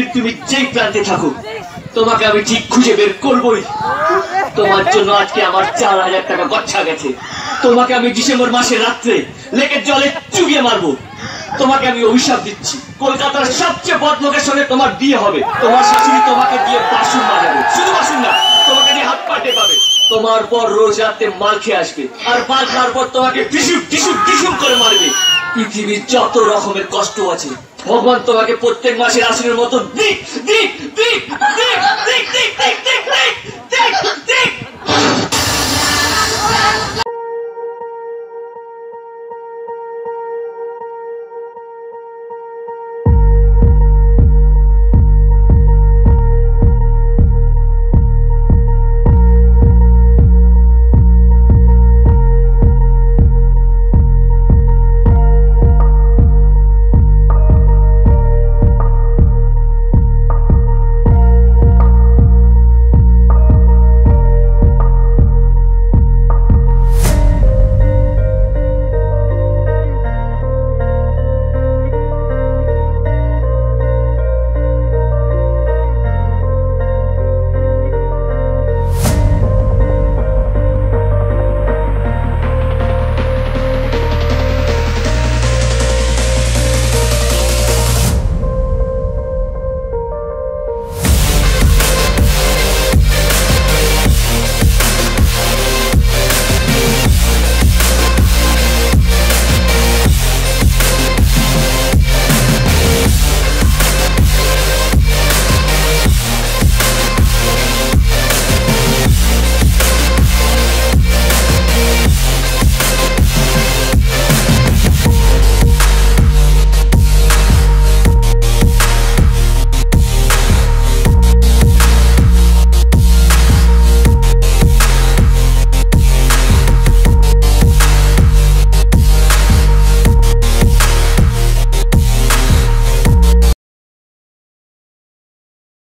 তুমি যেই প্রান্তে থাকো তোমাকে আমি ঠিক খুঁজে বের করবই। তোমার জন্য আজকে আমার 4000 টাকা গচ্ছা গেছে। তোমাকে আমি ডিসেম্বর মাসের রাত্রে লেকের জলে চুবিয়ে মারবো। তোমাকে আমি অভিশাপ দিচ্ছি, কলকাতার সবচেয়ে বড় লোকের সঙ্গে তোমার বিয়ে হবে। তোমার শাশুড়ি তোমাকে দিয়ে বাসন মারাবে, শুধু বাসন না, তোমাকে দিয়ে হাত পা টেপাবে। তোমার পর রোজ রাতে মাল খেয়ে আসবে, আর মাল খাওয়ার পর তোমাকে টিসুম টিসুম টিসুম করে মারবে। পৃথিবীর যত রকমের কষ্ট আছে ভগবান তোমাকে প্রত্যেক মাসে রাশনের মতো দিক দিক দিক দিক দিক দিক দিক দিক দিক দিক দিক